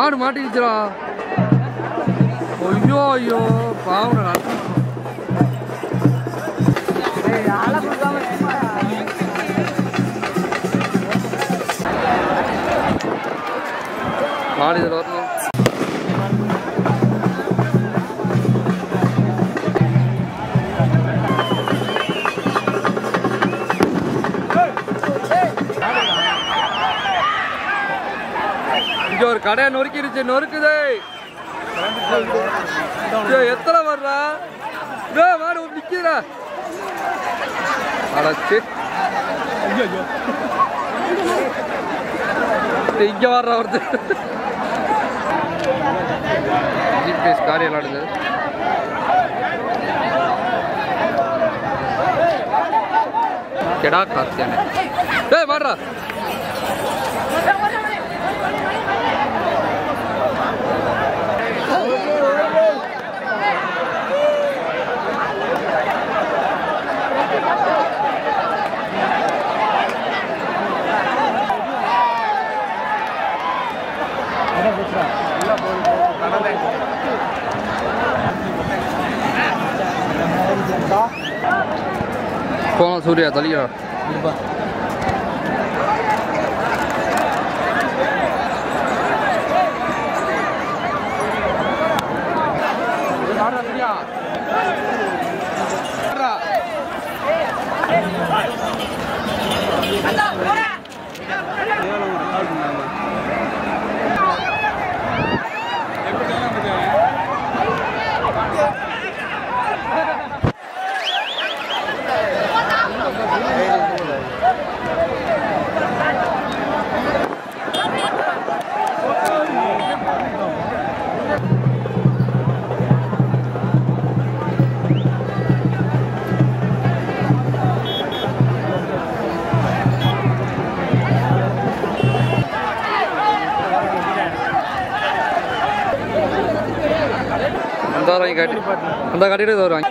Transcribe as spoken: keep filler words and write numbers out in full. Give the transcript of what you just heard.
மாடு மாட்டிக்கிச்சுடா. ஐயோ ஐயோ பாவம்டா. மாடு இதில் வரணும். இங்க ஒரு கடையை நொறுக்கிடுச்சு. நொறுக்குதே. எத்தனை வர்றா மாடு நிக்கிறா. அடச்சு இங்க வர்ற வருது. ஜிபிஎஸ் காரியம் விளாடுது. கெடா காத்தியானே ஏய் மாடுறா. போன சூர்யா தலியா காட்டி அந்த காட்டிட்டு வருவாங்க.